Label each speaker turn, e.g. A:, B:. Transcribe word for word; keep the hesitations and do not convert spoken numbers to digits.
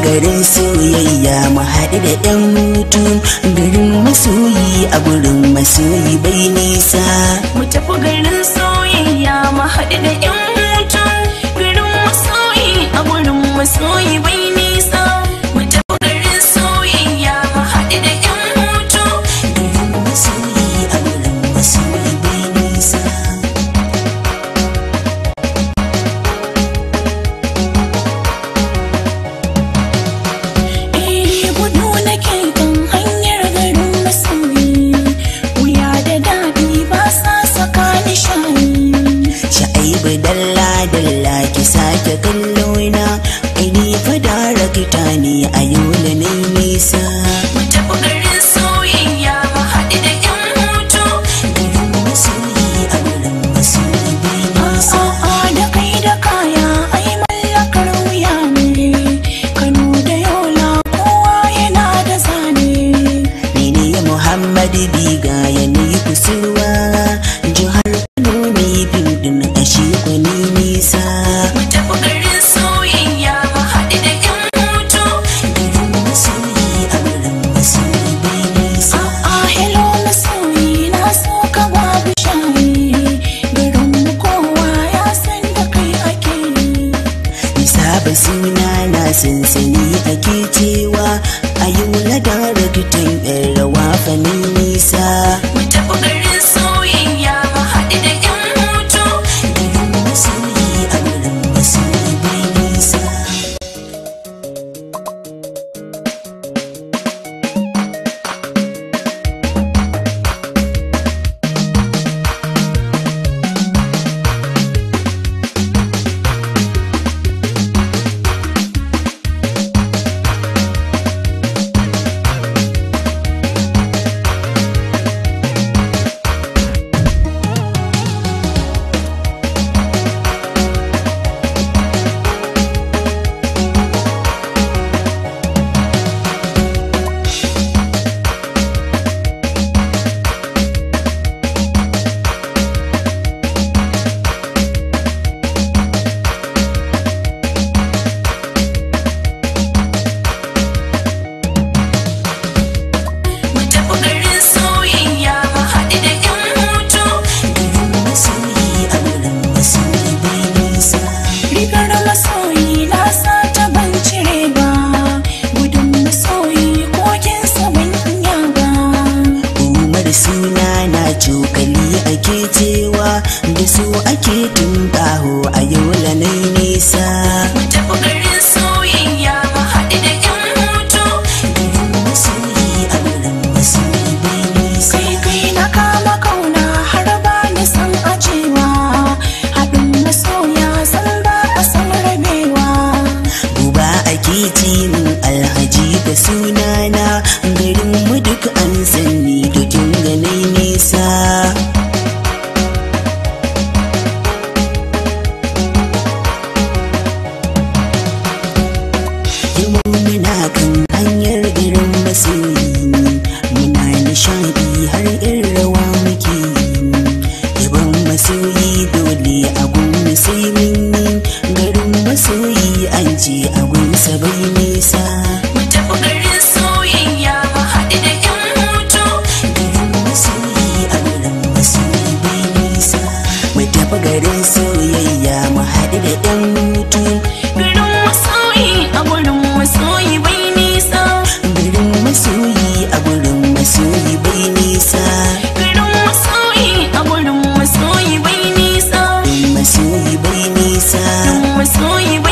A: garin soyayya mu haɗu da ɗan mutu, garin masoyi a gurin masoyi bai nisa.
B: Mu tafi garin soyayya mu haɗu da ɗan mutu, garin masoyi a gurin masoyi bai nisa. Mu tafi garin soyayya mu haɗu da ɗan mutu,
A: garin masoyi a gurin masoyi bai nisa. Dalla ki sake kallo na, ai ni fa darakta ne a yola ne nisa.
B: Mu tafi garin soyayya mu haɗu da ƴan hutu,
A: garin masoyi a gurin masoyi bai nisa.
B: A'a da kai da kaya ai mallakar wuya ne, Kano da Yola kowa yana da zane.
A: Ni ne Muhammad Biga ya ni kusurwa, jihar Kano ne bindin ashe kwani nisa.
B: Mu tafi garin soyayya mu haɗu da ƴan hutu,
A: garin masoyi a gurin masoyi bai nisa.
B: A'a hello masoyi na so ka babu shayi, garin mu kowa ya san da kai ake yi.
A: Saba suna na sansani ake cewa a yi wula daraktan yan rawa fanin nisa.
B: Mu tafi garin soyayya mu haɗu da ƴan hutu,
A: garin masoyi a gurin masoyi bai nisa. Cokali ake cewa da su ake tunƙaho a yola na nisa.
B: mu tafi garin soyayya mu haɗu da ƴan hutu,
A: garin masoyi a gurin masoyi bai nisa.
B: kai kai na kama kauna har ba ni san ajewa, haɗin masoya san ba a san rabewa.
A: Guba ake min alhaji da sunana, garin mu duk an sanni da kin ganai nisa. Kan hanyar garin masoyi muna nishaɗi har in rawa muke, yaban masoyi dole a gunmu sai minni, garin masoyi an ce a gunsa bai nisa.
B: Mu tafi garin soyayya mu haɗu da ƴan hutu,
A: garin masoyi a gurin masoyi bai nisa. Mu tafi garin soyayya mu haɗu da ɗan hutu,
B: garin masoyi a gurin masoyi bai nisa.
A: garin masoyi a gurin masoyi bai nisa.
B: Garin masoyi a gurin masoyi bai nisa.
A: masoyi bai nisa.
B: Masoyi